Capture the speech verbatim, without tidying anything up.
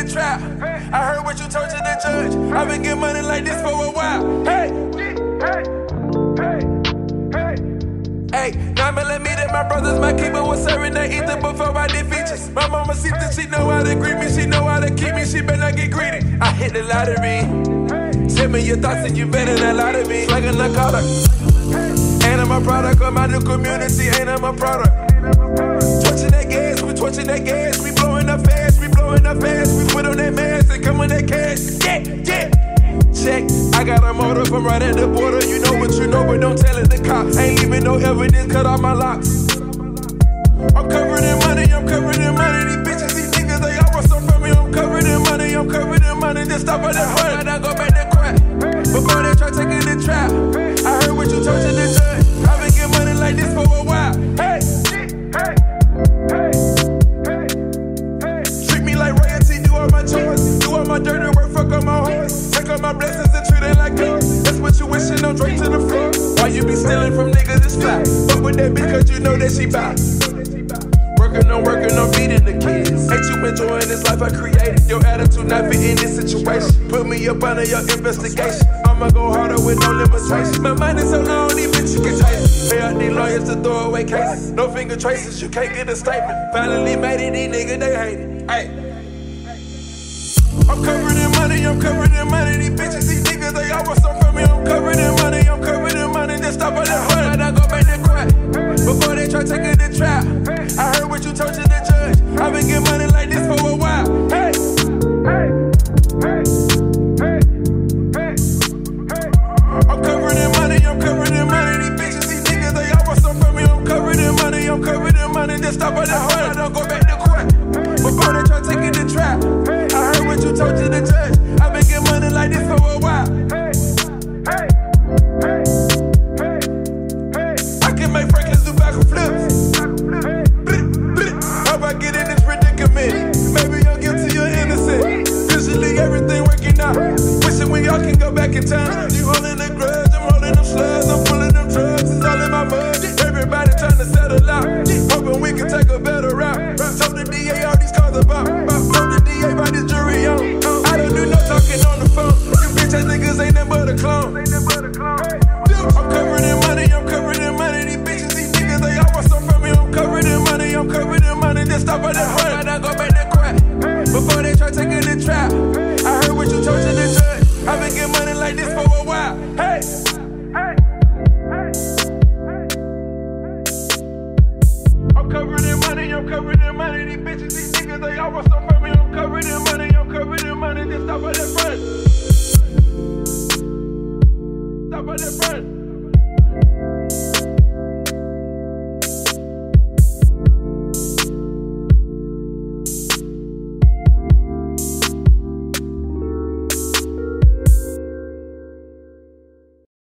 trap. I heard what you told to the judge. I've been getting money like this for a while. Hey, hey, hey, hey. Hey, nine millimeter, my brothers, my keeper was serving that ether before I did features. My mama see that she know how to greet me, she know how to keep me, she better not get greedy. I hit the lottery. Tell me your thoughts and you better not lie to me. Like a narcotic. Ain't I'm a product of my new community, ain't I'm a product. Torching that gas, we torching that gas, we blowing up fast, we blowing up fast, we put on that mask and come on that cash. Yeah, yeah. Check, I got a motor from right at the border. You know what you know, but don't tell it the cops. Ain't leaving no evidence, cut off my locks. I'm covered in money, I'm covered in money. These bitches, these niggas, they all want some from me. I'm covered in money, I'm covered in money. Just stop at the front, I go back to crack. Before they try taking the trap, I heard what you told to the judge. I've been getting money like this for a while. Hey, hey, hey, hey, hey. Treat me like royalty, do all my chores, do all my dirty work, fuck on my horse. Take all my blessings and treat it like yours. That's what you wishing on, drink to the floor. Why you be stealing from niggas that's fly? Fuck with that bitch cause you know that she bout. Working on working on feeding the kids. Ain't you enjoying this life I created? Your attitude not fitting this situation. Put me up under your investigation. I'ma go harder with no limitations. My mind is so long, these bitches can taste. Pay out these lawyers to throw away cases. No finger traces, you can't get a statement. Finally made it, these niggas, they hate it. Hey. I'm covered in money, I'm covered in money. These bitches, these niggas, they all want some from me. I'm covered in money, I'm covered in money. Just stop at the front, I go back to crack. Before they try taking the trap, I heard what you told to the judge. I've been getting money like this for a while. Hey, hey, hey, hey, hey, hey. I'm covered in money, I'm covered in money. These bitches, these niggas, they all want some from me. I'm covered in money, I'm covered in money. Just stop at the front, I go back to crack. Before they try taking the trap, I heard what you told to the judge. I've been getting money like this for a while. Hey, hey, hey, hey, hey. I can make Franklin do back flips. How I get in this predicament? Maybe I'm guilty or innocent. Visually everything working out. Wishing we all can go back in time. You holding the grudge, I'm holding them slugs, I'm pulling them drugs, it's all in my mud. Everybody trying to settle out, hoping we can take a better route. Told the D A all these cars about, told the D A about this jury on. I don't do no talking on the phone. You bitch ass niggas ain't nothing but a clone. I'm covered in money, I'm covered in money. These bitches, these niggas, they all want some from me. I'm covered in money, I'm covered in money. Just stop at the front, I go back to crack. Before they try taking the trap, I heard what you told to the judge. I've been getting money like this for a while. Hey, hey, hey, hey. I'm covered in money, I'm covered in money. These bitches, these niggas, they all want some from me. I'm covered in money, I'm covered in money. Just stop at the front. Stop at the front.